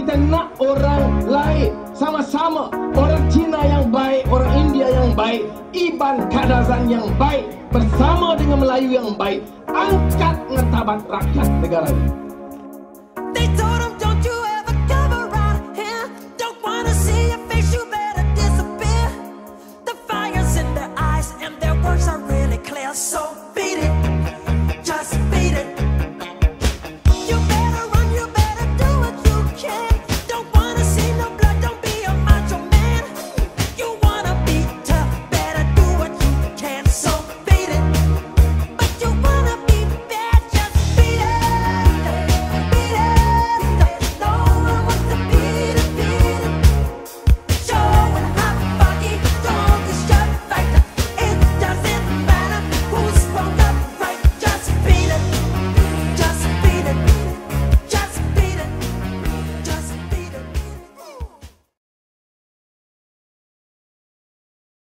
kita nak orang lain sama-sama, orang Cina yang baik, orang India yang baik, Iban Kadazan yang baik, bersama dengan Melayu yang baik, angkat martabat rakyat negara ini. They told him, don't you ever come around here. Don't wanna see your face, you better disappear. The fire's in their eyes and their words are really clear. So